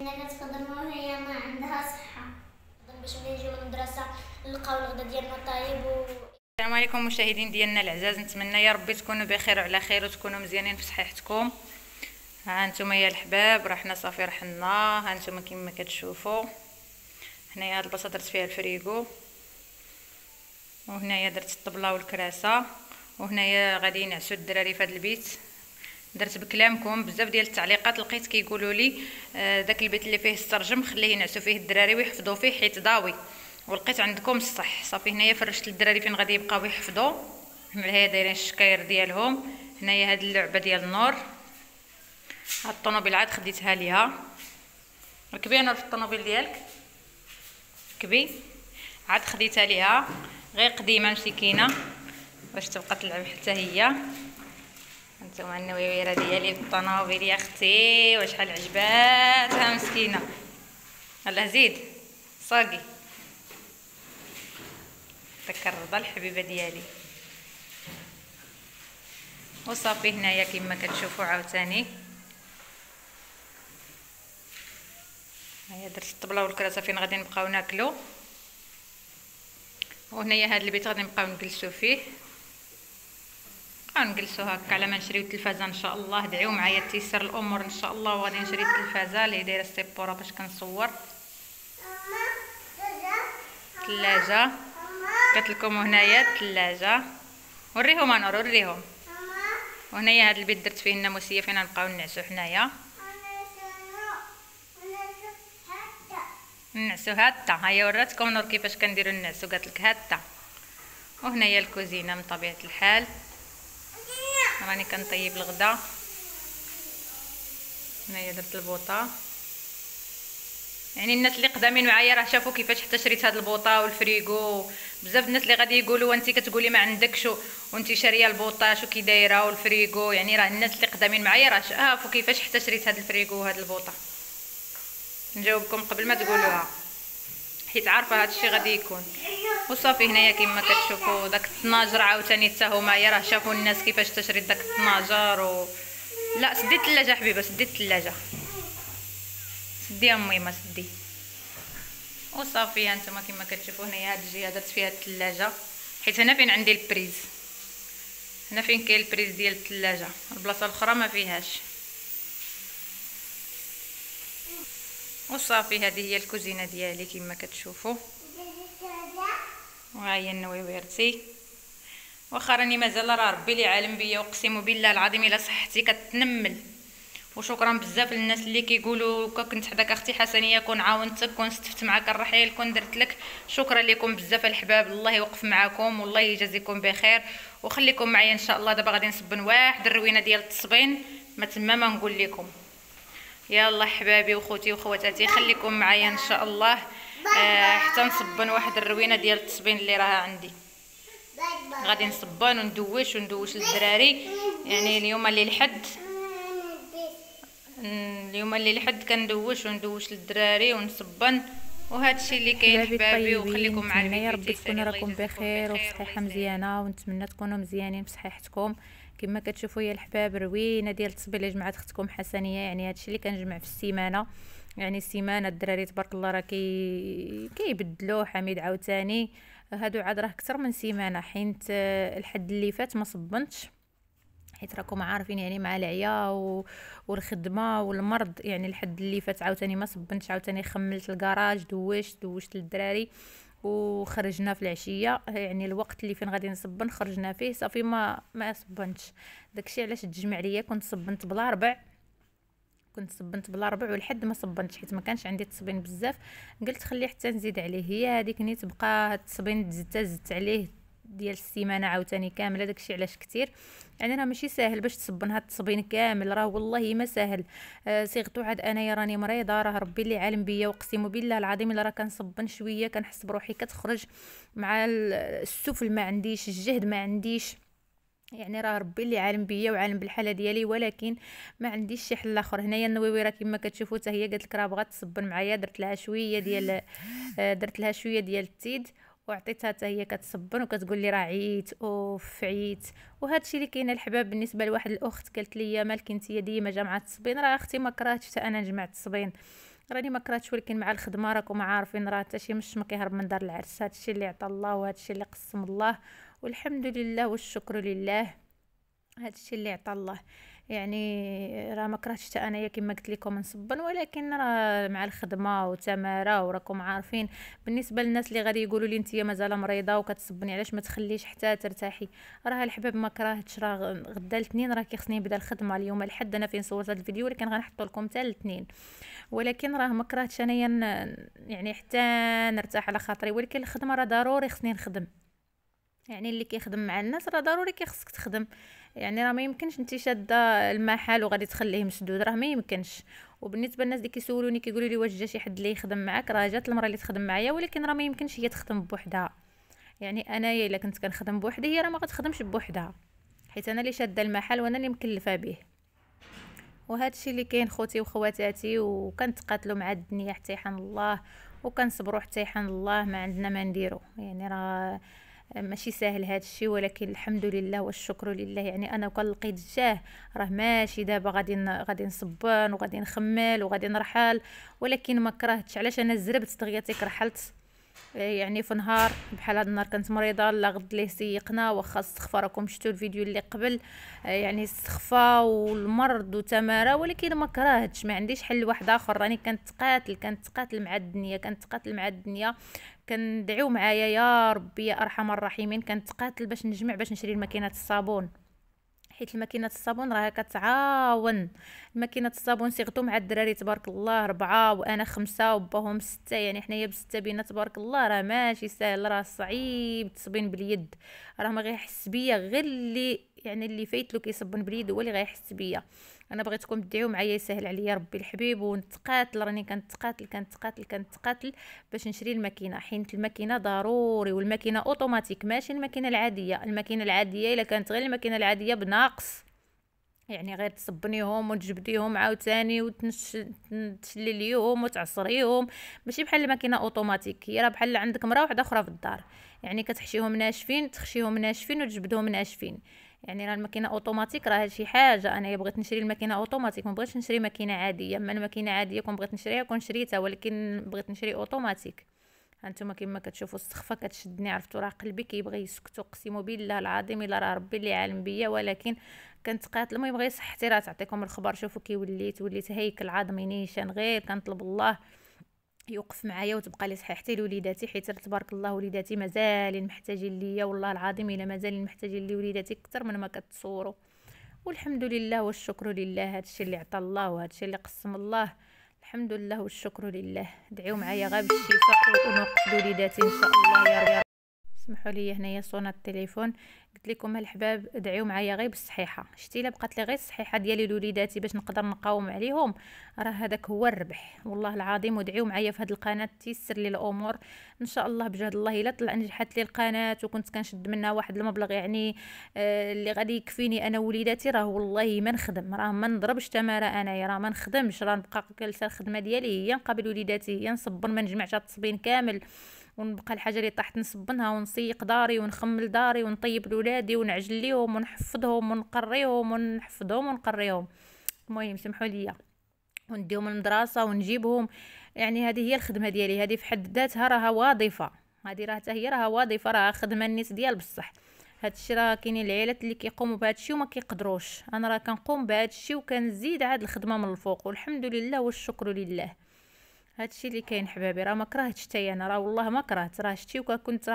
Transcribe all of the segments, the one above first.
هنا كتخدم وهي ما عندها صحه باش ملي نجيو من المدرسه نلقاو الغدا ديالنا طايب السلام عليكم مشاهدين ديالنا العزاز، نتمنى يا ربي تكونوا بخير وعلى خير وتكونوا مزيانين في صحتكم. ها انتم يا الحباب، راه حنا صافي رحنا. ها انتم كما كتشوفوا هنايا هاد البلاصه درت فيها الفريغو، وهنايا درت الطبله والكراسه، وهنايا غادي ينعسوا الدراري في هذا البيت. درت بكلامكم بزاف ديال التعليقات، لقيت كيقولوا لي داك البيت اللي فيه السرجم خليه ينعسوا فيه الدراري ويحفظوا فيه حيت ضاوي، ولقيت عندكم الصح. صافي هنايا فرشت للدراري فين غادي يبقاو يحفظوا. هنايا دايرين الشكاير ديالهم. هنايا هاد اللعبه ديال النور، هاد الطوموبيل عاد خديتها ليها. ركبي نور في الطوموبيل ديالك، ركبي. عاد خديتها ليها غير قديمه مسكينه باش تبقى تلعب حتى هي. هانتوما النويويره ديالي في الطوموبيل يا اختي، وشحال عجباتها مسكينه. يلاه زيد صاقي تذكر رضا الحبيبه ديالي. وصافي هنايا كما كتشوفوا عاوتاني هيا درت الطبله والكراسه فين غادي نبقاو ناكلو. وهنايا هاد البيت غادي نبقاو نجلسوا فيه، نجلسوا هكا على ما نشريو التلفازه ان شاء الله. دعيو معايا تيسر الامور ان شاء الله، وغادي نشري التلفازه اللي دايره السيبوره باش كنصور. ثلاجه قلت لكم، هنايا الثلاجه وريهم انور وريهم. وهنايا هاد البيت درت فيه الناموسيه فين نبقاو نعسو حنايا، نعسو هاتا. هيا وراتكم نور كيفاش كنديروا النعسو، قالت لك هاتا. وهنايا الكوزينه من طبيعه الحال، راني كنطيب الغدا. هنايا درت البوطه، يعني الناس اللي قدامين معايا راه شافوا كيفاش حتى شريت هاد البوطه والفريغو. بزاف الناس اللي غادي يقولوا وانت كتقولي ما عندكش وانت شاريه البوطه شو كي دايره والفريغو، يعني راه الناس اللي قدامين معايا راه شافوا كيفاش حتى شريت هاد الفريغو وهاد البوطه. نجاوبكم قبل ما تقولوها حيت عارفه هاد الشيء غادي يكون. وصافي هنايا كما كتشوفوا داك الطناجر عاوتاني حتى هما راه شافوا الناس كيفاش تشريت داك الطناجر لا سدي الثلاجه حبيبه، سدي الثلاجه، سديها اميمه سدي. وصافي هانتوما كما كتشوفوا هنايا هاد الجهه درت فيها الثلاجه، حيت هنا فين عندي البريز، هنا فين كاين البريز ديال الثلاجه، البلاصه الاخرى ما فيهاش. وصافي هذه هي الكوزينه ديالي كما كتشوفوا. وها هي النويويرتي، واخا راني مازال راه ربي اللي عالم بيا، اقسم بالله العظيم الا صحتي كتنمل. وشكرا بزاف للناس اللي كيقولوا كنت حداك اختي حسنيه كون عاونتك كون استفدت معاك الرحيل كون درت لك. شكرا لكم بزاف الحباب، الله يوقف معاكم والله يجازيكم بخير. وخليكم معايا ان شاء الله. دابا غادي نصبن واحد الروينه ديال التصبين ما تما ما نقول لكم. يلا حبابي وخوتي وخواتاتي خليكم معايا ان شاء الله حتى نصبن واحد الروينه ديال التصبين اللي راها عندي. غادي نصبن وندوش للدراري، يعني اليوم اللي الحد، اليوم اللي الحد كندوش للدراري ونصبن. وهذا الشيء اللي كاين حبابي. وخليكم مع الفيديو. يا ربي تكونوا راكم بخير وبصحه مزيانه، ونتمنى تكونوا مزيانين بصحتكم. كما كتشوفوا يا الحباب روينه ديال التصبيل اللي جمعت اختكم حسنيه، يعني هادشي اللي كنجمع في السيمانه. يعني السيمانه الدراري تبارك الله راه كيبدلوا حميد عاوتاني. هادو عاد راه اكثر من سيمانه، حيت الحد اللي فات ما صبنتش حيت راكم عارفين يعني مع العيا والخدمه والمرض. يعني الحد اللي فات عاوتاني ما صبنتش، عاوتاني خملت الكراج دوشت للدراري وخرجنا في العشيه. يعني الوقت اللي فين غادي نصبن خرجنا فيه صافي ما صبنتش. داكشي علاش تجمع ليا كنت صبنت بلا ربع، والحد ما صبنتش حيت ما كانش عندي التصبين بزاف. قلت خلي حتى نزيد عليه، هي هذيك نيت بقى هاد التصبين زدت عليه ديال السيمانه عاوتاني كامله. داكشي علاش كتير، يعني راه ماشي ساهل باش تصبن هاد التصبين كامل، راه والله ما ساهل. صيغتو عاد انايا راني مريضه، راه ربي اللي عالم بيا، واقسم بالله العظيم الا راه كنصبن شويه كنحس بروحي كتخرج مع السفل، ما عنديش الجهد، ما عنديش، يعني راه ربي اللي عالم بيا وعالم بالحاله ديالي، ولكن ما عنديش شي حل اخر. هنايا النويويره كما كتشوفوا حتى هي قالت لك راه بغات تصبن معايا، درت لها شويه ديال التيد وعطيتها حتى هي كتصبن وكتقول لي راه عييت اوف عييت. وهذا الشيء اللي كاين الحباب بالنسبه لواحد الاخت قالت لي مالك انت ديما جامعه التصبين. راه اختي ما كرهتش حتى انا نجمع التصبين، راني ما كرهتش، ولكن مع الخدمه راكم عارفين راه حتى شي مش ما كيهرب من دار العرس. هادشي اللي عطا الله وهادشي اللي قسم الله، والحمد لله والشكر لله. هادشي اللي عطا الله. يعني راه ما كرهتش حتى انايا كما قلت لكم نصبن، ولكن راه مع الخدمه وتماره وراكم عارفين. بالنسبه للناس اللي غادي يقولوا لي نتيا مازال مريضه وكتصبني علاش ما تخليش حتى ترتاحي، راه الحباب ما كرهتش. راه غدا الاثنين راه كيخصني نبدا الخدمه. اليوم الحد انا فين صورت هذا الفيديو، ولكن غنحطو لكم حتى الاثنين. ولكن راه ما كرهتش انايا يعني حتى نرتاح على خاطري، ولكن الخدمه راه ضروري خصني نخدم. يعني اللي كيخدم مع الناس راه ضروري كيخصك تخدم. يعني راه ما يمكنش انت شاده المحل وغادي تخليه مسدود، راه ما يمكنش. وبالنسبه للناس اللي كيسولوني كيقولوا لي واش جا شي حد اللي يخدم معاك، راه جات المراه اللي تخدم معايا، ولكن راه ما يمكنش هي تخدم بوحدها. يعني انايا الا كنت كنخدم بوحدي هي راه ما غتخدمش بوحدها، حيت انا اللي شاده المحل وانا اللي مكلفه به. وهذا الشيء اللي كاين خوتي وخواتاتي، وكنتقاتلوا مع الدنيا حتى يحن الله، وكنصبروا حتى يحن الله. ما عندنا ما نديرو. يعني راه ماشي ساهل هذا الشيء، ولكن الحمد لله والشكر لله. يعني انا كون لقيت الجاه راه ماشي دابا غادي نصبن وغادي نخمل وغادي نرحل، ولكن ما كرهتش. علاش انا زربت دغيا رحلت. يعني في نهار بحال هذا النهار كنت مريضه، لا غد ليه سيقنا واخا استخفى. راكم شفتوا الفيديو اللي قبل، يعني استخفى والمرض وتماره، ولكن ما كرهتش. ما عنديش حل واحد اخر. راني كنتقاتل مع الدنيا، كنتقاتل مع الدنيا. كندعيو معايا يا ربي يا ارحم الراحمين. كنتقاتل باش نجمع باش نشري الماكينه الصابون، حيت الماكينه الصابون راها كتعاون. الماكينه الصابون صيغتو مع الدراري تبارك الله 4 وانا 5 وباهم 6، يعني حنايا ب6 بينا تبارك الله. راه ماشي ساهل، راه صعيب تصبين باليد. راه ما غيحس بيا غير اللي فايتلو كيصبن باليد هو اللي غيحس بيا. انا بغيتكم تدعيو معايا يسهل عليا ربي الحبيب، ونتقاتل. راني كنتقاتل باش نشري الماكينه، حيت الماكينه ضروري. والماكينه اوتوماتيك ماشي الماكينه العاديه. الماكينه العاديه الا كانت غير الماكينه العاديه بناقص، يعني غير تصبنيهم وتجبديهم عاوتاني وتشلليهم وتعصريهم، ماشي بحال الماكينه اوتوماتيك. هي راه بحال عندك مرا واحده اخرى في الدار، يعني كتحشيهم ناشفين تخشيهم ناشفين وتجبدهم ناشفين. يعني راه الماكينه اوتوماتيك راه شي حاجه. انا بغيت نشري الماكينه اوتوماتيك، ما بغيتش نشري ماكينه عاديه. اما الماكينه عاديه كون بغيت نشريها كون شريتها، ولكن بغيت نشري اوتوماتيك. هانتوما كما كتشوفوا السخفه كتشدني، عرفتوا راه قلبي كيبغي يسكت. اقسم بالله العظيم الا راه ربي اللي عالم بيا، ولكن كنتقاتل. المهم غير صحتي راه تعطيكم الخبر. شوفوا كي وليت هيكل عظمي نيشان. غير كنطلب الله يوقف معايا وتبقى لي صحيحتي لوليداتي، حيت تبارك الله وليداتي مازالين محتاجين ليا. والله العظيم الا مازالين محتاجين لي وليداتي اكثر من ما كتصوروا. والحمد لله والشكر لله. هادشي اللي عطا الله وهادشي اللي قسم الله. الحمد لله والشكر لله. دعيو معايا غير بالشفاء ونوقف لوليداتي ان شاء الله يا رب. اسمحوا لي هنايا صونات التليفون. قلت لكم الحباب دعيو معايا غير بالصحيحه. شتي الا بقات لي غير الصحيحه ديالي لوليداتي باش نقدر نقاوم عليهم، راه هذاك هو الربح والله العظيم. ودعيو معايا في هذه القناه تيسر لي الامور ان شاء الله بجهد الله. الا طلع نجحت لي القناه وكنت كنشد منها واحد المبلغ يعني اللي غادي يكفيني انا ووليداتي، راه والله ما نخدم. راه ما نضربش تماره انايا، راه ما نخدمش. راه نبقى جالسه الخدمه ديالي هي نقابل وليداتي، هي نصبر ما نجمعش التصبين كامل، ونبقى الحاجه اللي طاحت نصبنها ونسيق داري ونخمل داري ونطيب لولادي ونعجل ليهم ونحفظهم ونقريهم ونحفظهم ونقريهم. المهم سمحوا لي ونديهم المدرسه ونجيبهم. يعني هذه هي الخدمه ديالي. هذه في حد ذاتها راها وظيفه. هذه راه حتى هي راها وظيفه، راها خدمه الناس ديال بصح. هادشي راه كاينين العائلات اللي كيقوموا بهادشي وما كيقدروش. انا راه كنقوم بهادشي وكنزيد عاد الخدمه من الفوق، والحمد لله والشكر لله. هادشي اللي كاين حبابي. راه ما كرهتش حتى انا، راه والله ما كرهت. راه شتي كنت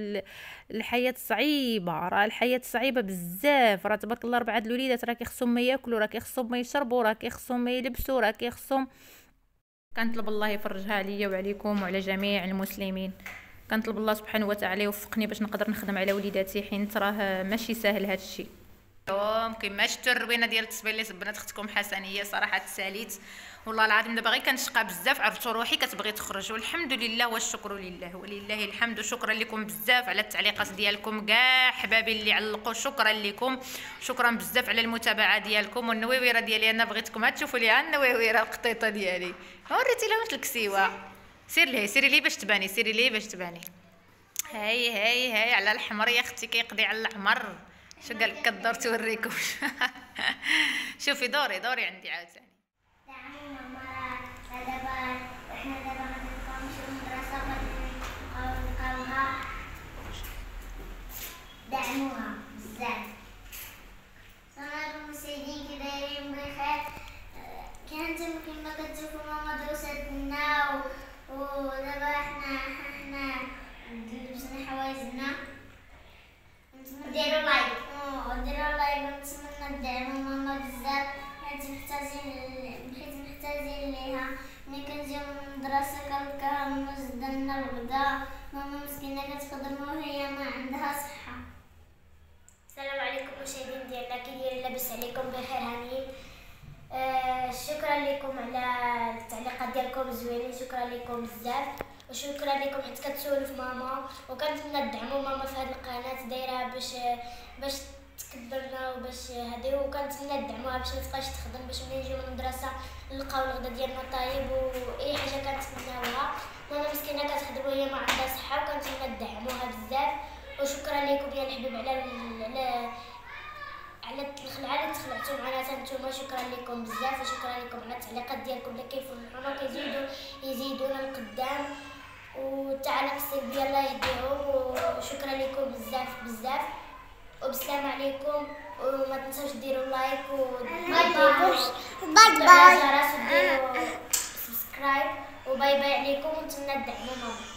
الحياه صعيبه، راه الحياه صعيبه بزاف. راه تبارك الله 4 الوليدات راه كيخصهم ما ياكلوا، راه كيخصهم ما يشربوا، راه كيخصهم ما يلبسوا، راه كيخصهم. كنطلب الله يفرجها عليا وعليكم وعلى جميع المسلمين. كنطلب الله سبحانه وتعالى يوفقني باش نقدر نخدم على وليداتي، حيت راه ماشي ساهل هادشي. اليوم كما شفتوا الروينه ديال التصبيل اللي صبنات اختكم حسنيه صراحه تساليت والله العظيم. دابا غير كنشقى بزاف، عرفتوا روحي كتبغي تخرج. والحمد لله والشكر لله ولله الحمد. وشكرا لكم بزاف على التعليقات ديالكم كاع حبابي اللي علقوا. شكرا لكم، شكرا بزاف على المتابعه ديالكم. والنويويره ديالي انا بغيتكم تشوفوا ليها النويويره القطيطه ديالي. وريتي لهم الكسيوه. سيري لي باش تباني، سيري لي باش تباني. هاي على الحمر يا اختي كيقضي على الاحمر. شو قالك كدور توريكم. شوفي دوري عندي عاوتاني. جا من المدرسة كنلقاهم وزدنا الغدا، ماما مسكينة كتخدم وهي ما عندها صحة. السلام عليكم مشاهدين ديالنا، كي دايرين؟ لاباس عليكم بخير هانيين. شكرا لكم على التعليقات ديالكم زوينين، شكرا لكم بزاف، وشكرا لكم حيت كتسولوا في ماما، وكنتمنى تدعموا ماما في هذه القناه دايره باش تكبرنا وباش هادي، وكنتمنى تدعموها باش ما تبقاش تخدم، باش ملي نجيو من المدرسه نلقاو الغدا ديالنا طايب واي حاجه كنتمناوها. ماما مسكينه كتخدم وهي ما عندها صحه، وكنتمنى تدعموها بزاف. وشكرا لكم يا الحبيب على الخلعه اللي تخلعتوا معنا حتى نتوما، شكرا لكم بزاف، وشكرا لكم على التعليقات ديالكم اللي كيفرحونا وكيزيدونا لقدام، والتعاليق السلبيه الله يهديهم، وشكرا لكم بزاف بزاف، وبسلام عليكم. وما تنساوش ديروا لايك وديروا الجرس وديروا سبسكرايب، وباي باي عليكم، ونتمنى تدعموا ماما.